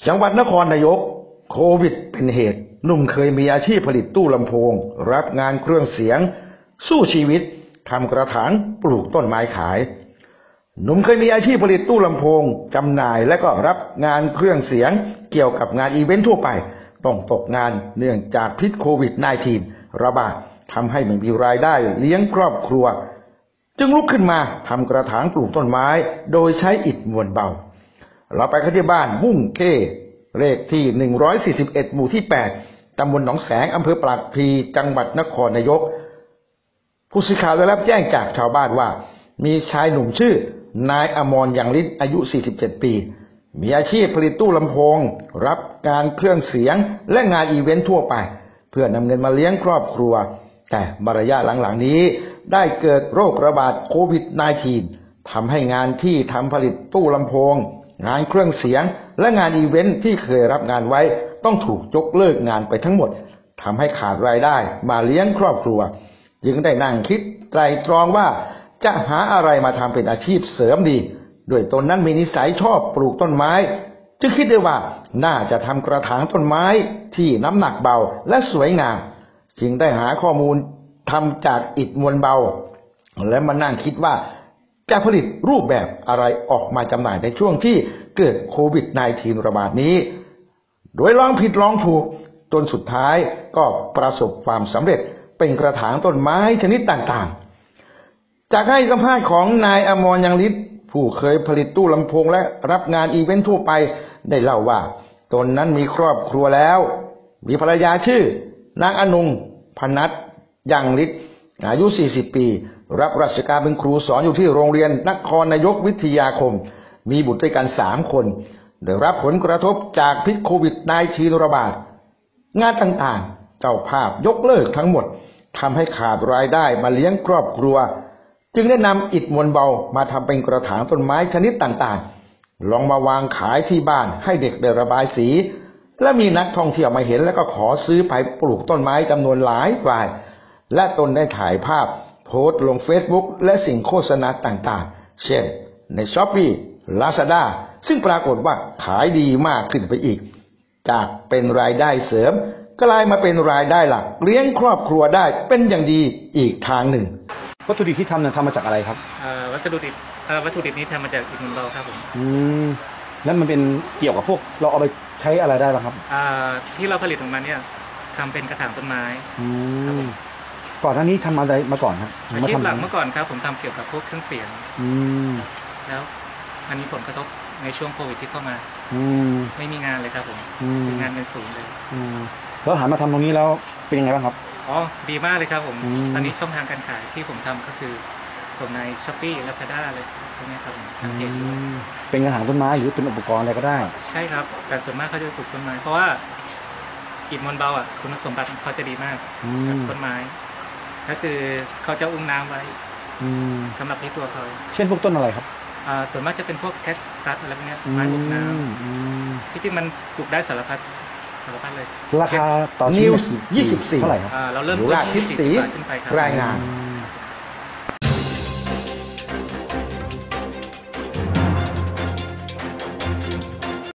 จังหวัดนครนายกโควิดเป็นเหตุหนุ่มเคยมีอาชีพผลิตตู้ลำโพงรับงานเครื่องเสียงสู้ชีวิตทำกระถางปลูกต้นไม้ขายหนุ่มเคยมีอาชีพผลิตตู้ลำโพงจำหน่ายและก็รับงานเครื่องเสียงเกี่ยวกับงานอีเวนต์ทั่วไปต้องตกงานเนื่องจากพิษโควิด -19 ระบาดทำให้ไม่มีรายได้เลี้ยงครอบครัวจึงลุกขึ้นมาทำกระถางปลูกต้นไม้โดยใช้อิฐมวลเบาเราไปที่บ้านบุ้งเก้เลขที่141หมู่ที่8ตำบลหนองแสงอำเภอปากพลีจังหวัดนครนายกผู้สื่อข่าวได้รับแจ้งจากชาวบ้านว่ามีชายหนุ่มชื่อนายอมรยังฤทธิ์อายุ47ปีมีอาชีพผลิตตู้ลำโพงรับการเครื่องเสียงและงานอีเวนต์ทั่วไปเพื่อนำเงินมาเลี้ยงครอบครัวแต่ระยะหลังๆนี้ได้เกิดโรคระบาดโควิด -19 ทำให้งานที่ทำผลิตตู้ลำโพงงานเครื่องเสียงและงานอีเวนต์ที่เคยรับงานไว้ต้องถูกยกเลิกงานไปทั้งหมดทำให้ขาดรายได้มาเลี้ยงครอบครัวจึงได้นั่งคิดไตร่ตรองว่าจะหาอะไรมาทำเป็นอาชีพเสริมดีด้วยตนนั้นมีนิสัยชอบปลูกต้นไม้จึงคิดได้ว่าน่าจะทำกระถางต้นไม้ที่น้ำหนักเบาและสวยงามจึงได้หาข้อมูลทำจากอิฐมวลเบาและมานั่งคิดว่าจะผลิตรูปแบบอะไรออกมาจำหน่ายในช่วงที่เกิดโควิด -19 ระบาดนี้โดยลองผิดลองถูกจนสุดท้ายก็ประสบความสำเร็จเป็นกระถางต้นไม้ชนิดต่างๆจากให้สัมภาษณ์ของนายอมรยังฤทธิ์ผู้เคยผลิตตู้ลำโพงและรับงานอีเวนต์ทั่วไปได้เล่าว่าตนนั้นมีครอบครัวแล้วมีภรรยาชื่อนางอนงพนัสยังฤทธิ์อายุ40ปีรับราชการเป็นครูสอนอยู่ที่โรงเรียนนครนายกวิทยาคมมีบุตรด้วยกัน3คนได้รับผลกระทบจากพิษโควิด -19 ระบาดงานต่างๆเจ้าภาพยกเลิกทั้งหมดทำให้ขาดรายได้มาเลี้ยงครอบครัวจึงได้นำอิฐมวลเบามาทำเป็นกระถางต้นไม้ชนิดต่างๆลองมาวางขายที่บ้านให้เด็กได้ระบายสีและมีนักท่องเที่ยวมาเห็นแล้วก็ขอซื้อไปปลูกต้นไม้จำนวนหลายรายและตนได้ถ่ายภาพโพสต์ลง Facebook และสิ่งโฆษณาต่างๆเช่นใน Shopee Lazada ซึ่งปรากฏว่าขายดีมากขึ้นไปอีกจากเป็นรายได้เสริมกลายมาเป็นรายได้หลักเลี้ยงครอบครัวได้เป็นอย่างดีอีกทางหนึ่งวัตถุดิบที่ทำทำมาจากอะไรครับวัตถุดิบนี้ทำมาจากอิฐมวลเบาครับผมแล้วมันเป็นเกี่ยวกับพวกเราเอาไปใช้อะไรได้บ้างครับที่เราผลิตออกมาเนี่ยทำเป็นกระถางต้นไม้ครับผมก่อนหน้านี้ทำอะไรมาก่อนครับอาชีพหลักเมื่อก่อนครับผมทำเกี่ยวกับพวกเครื่องเสียงแล้วมันมีผลกระทบในช่วงโควิดที่เข้ามาไม่มีงานเลยครับผมงานเป็นศูนย์เลยแล้วหันมาทำตรงนี้แล้วเป็นยังไงบ้างครับอ๋อดีมากเลยครับผมตอนนี้ช่องทางการขายที่ผมทำก็คือส่งใน Shopee Lazada เลยพวกนี้ครับผมทางเพจเป็นกระถางต้นไม้หรือเป็นอุปกรณ์อะไรก็ได้ใช่ครับแต่ส่วนมากเขาจะปลูกต้นไม้เพราะว่าอิฐมวลเบาอ่ะคุณสมบัติเขาจะดีมากกับต้นไม้ก็คือเขาจะอุ้งน้ำไว้สำหรับที่ตัวเขาเช่นพวกต้นอะไรครับส่วนมากจะเป็นพวกแคคตัสอะไรพวกนี้ไม้อุ้งน้ำที่จริงมันปลูกได้สารพัดเลยราคาต่อชิ้น24เท่าไหร่ครับเราเริ่มต้นที่40 บาทขึ้นไปครับรายงาน